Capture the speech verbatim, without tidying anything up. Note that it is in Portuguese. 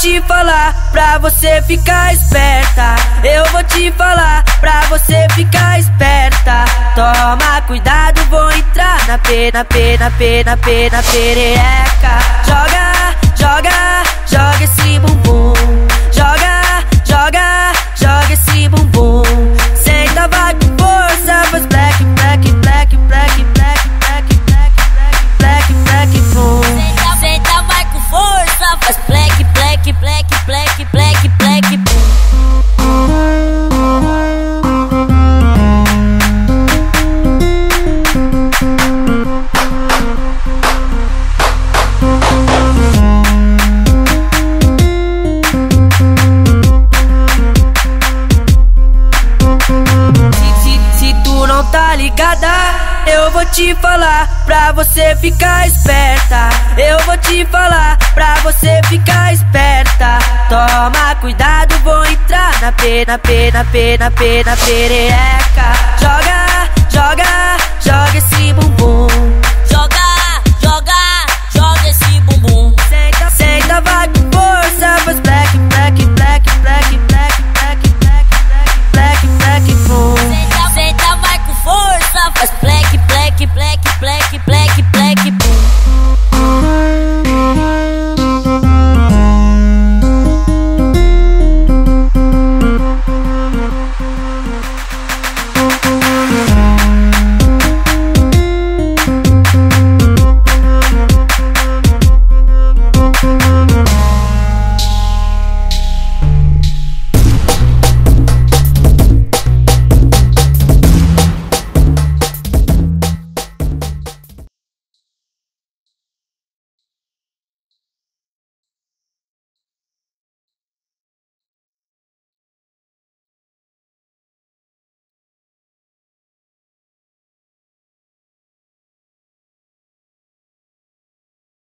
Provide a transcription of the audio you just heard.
te falar pra você ficar esperta. Eu vou te falar pra você ficar esperta. Toma cuidado, vou entrar na pena, pena, pena, pena, perereca. Joga, joga, joga esse bumbum. Joga, joga, joga esse bumbum. Senta, vai com força, faz black, black, black, black, black, black, black, black, black, black, boom. Senta, senta, vai com força, faz black, black, black, black, black, black, boom. Tá ligada? Eu vou te falar pra você ficar esperta. Eu vou te falar pra você ficar esperta. Toma cuidado, vou entrar na pena, pena, pena, pena, perereca. Joga, joga, joga esse bumbum.